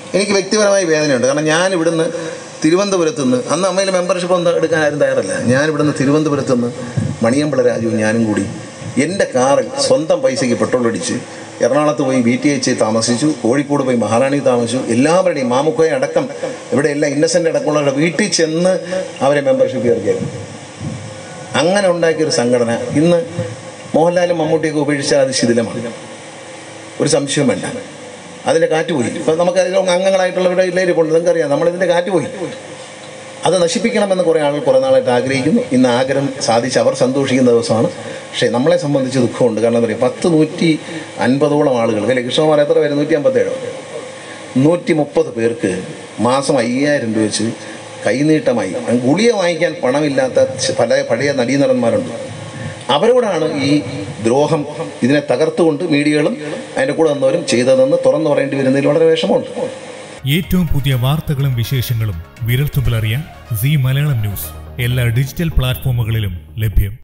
എനിക്ക് വ്യക്തിപരമായി വേദനയുണ്ട്. കാരണം ഞാൻ ഇവിടുന്ന് തിരുവനന്തപുരത്ത് നിന്ന്, അന്ന് അമ്മയിൽ മെമ്പർഷിപ്പ് ഒന്നും എടുക്കാൻ ആരും തയ്യാറല്ല, ഞാൻ ഇവിടുന്ന് തിരുവനന്തപുരത്ത് നിന്ന് മണിയമ്പള രാജുവും ഞാനും കൂടി എൻ്റെ കാറിൽ സ്വന്തം പൈസയ്ക്ക് പെട്രോൾ അടിച്ച് എറണാകുളത്ത് പോയി BTH താമസിച്ചു, കോഴിക്കോട് പോയി മഹാറാണി താമസിച്ചു. എല്ലാവരുടെയും മാമുക്കോയെ അടക്കം ഇവിടെയെല്ലാം ഇന്നസെൻ്റ് അടക്കമുള്ളവരുടെ വീട്ടിൽ ചെന്ന് അവരെ മെമ്പർഷിപ്പ് ചേർക്കുകയായിരുന്നു. അങ്ങനെ ഉണ്ടാക്കിയൊരു സംഘടന ഇന്ന് മോഹൻലാലും മമ്മൂട്ടിയൊക്കെ ഉപേക്ഷിച്ചാൽ അത് ശിഥിലമാണ്, ഒരു സംശയം വേണ്ട. അതിൻ്റെ കാറ്റ് പോയി. ഇപ്പം നമുക്ക് അതിൽ അംഗങ്ങളായിട്ടുള്ളവരുടെ ഇല്ലേരി കൊണ്ട് നിങ്ങൾക്കറിയാം, നമ്മളിതിൻ്റെ കാറ്റ് പോയി. അത് നശിപ്പിക്കണമെന്ന് കുറേ ആളുകൾ കുറേ നാളായിട്ട് ആഗ്രഹിക്കുന്നു. ഇന്ന് ആഗ്രഹം സാധിച്ച് അവർ സന്തോഷിക്കുന്ന ദിവസമാണ്. പക്ഷേ നമ്മളെ സംബന്ധിച്ച് ദുഃഖമുണ്ട്. കാരണം എന്താ പറയുക, 150 ആളുകൾ അല്ലെ കൃഷ്ണകുമാർ എത്ര പേര്, 157 130 പേർക്ക് മാസം 5000 രൂപ വെച്ച് കൈനീട്ടമായി. ഗുളിക വാങ്ങിക്കാൻ പണമില്ലാത്ത പഴയ നടീനടന്മാരുണ്ട്. അവരോടാണ് ഈ ദ്രോഹം ഇതിനെ തകർത്തുകൊണ്ട് മീഡിയകളും അതിൻ്റെ കൂടെ വന്നവരും ചെയ്തതെന്ന് തുറന്നു പറയേണ്ടി വരുന്നതിൽ വളരെ വിഷമമുണ്ട്. ഏറ്റവും പുതിയ വാർത്തകളും വിശേഷങ്ങളും വിരൽത്തുമ്പിലറിയാൻ സീ മലയാളം ന്യൂസ് എല്ലാ ഡിജിറ്റൽ പ്ലാറ്റ്ഫോമുകളിലും ലഭ്യം.